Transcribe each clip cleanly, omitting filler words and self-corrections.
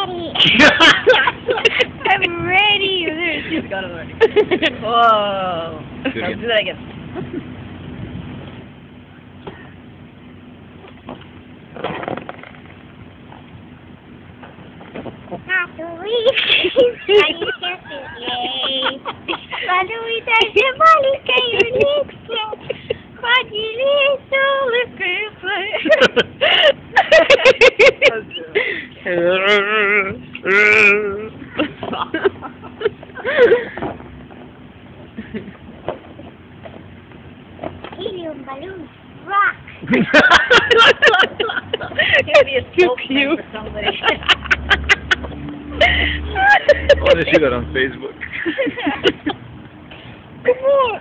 ready. I'm ready. There, she's got it already. Whoa. Let's do that again. Helium balloons rock. It'd be a spokesman for somebody. I want to see that on Facebook. Come on.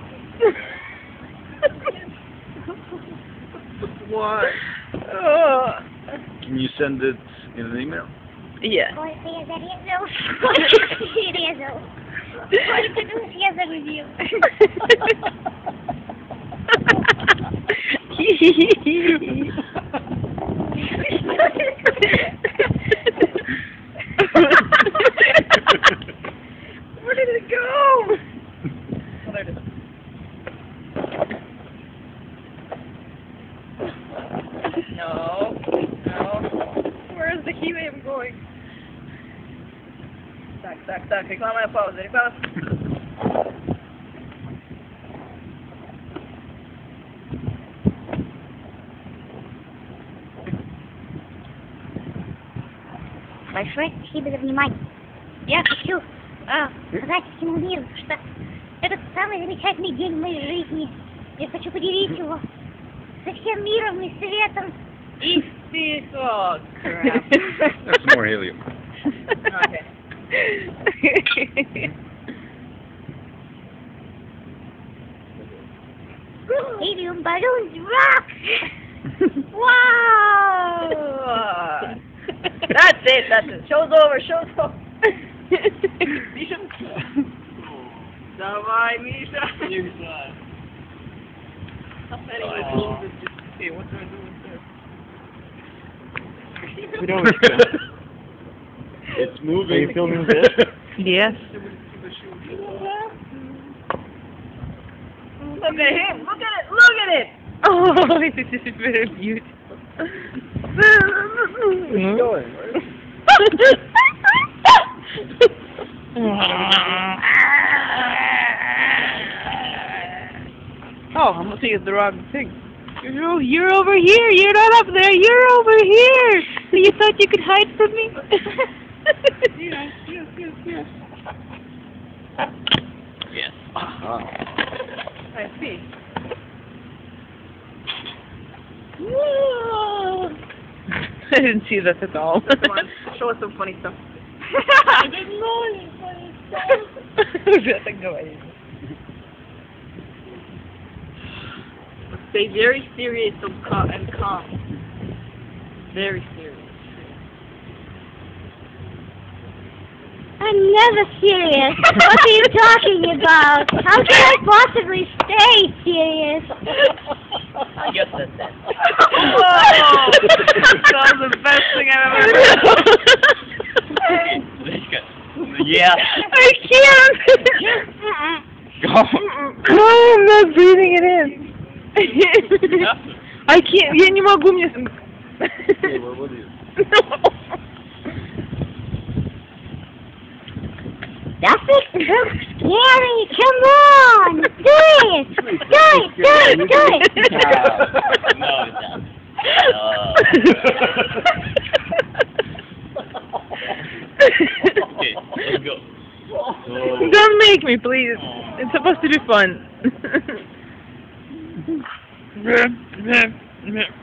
Why? Can you send it in an email? Yeah. Pode ser isso. Pode ser review. Where did it go? Oh, there it is. No. No. Where is the helium going? Tak. Reklama na pausa. Большое спасибо за внимание. Я хочу сказать всему миру, что это самый замечательный день в моей жизни. Я хочу поделить его со всем миром и светом. Oh, crap. That's more helium. Okay. Helium balloons rock! Wow! That's it. Show's over. Misha? Давай, Misha. Hey, what do I do with this? We know what you're doing. It's moving. Are you filming this? Yes. Look at him. Look at it. Oh, this is very beautiful. It's going, right? Oh, I'm looking at the wrong thing. You're over here. You're not up there. You're over here. So you thought you could hide from me? Yes. Yes. I see. I didn't see that at all. Show us some funny stuff. I didn't know any funny stuff. Stay very serious and calm. Very serious. I'm never serious. What are you talking about? How can I possibly stay serious? I guess that's that. Whoa! That was the best thing I've ever heard. Yeah. I can't! Go. I'm not breathing it in. I can't. Я не могу, мне... Okay, well, what do you... That's it. Looks scary. Come on. Do it. Do it. No, it doesn't. Okay, let's go. Don't make me, please. It's supposed to be fun.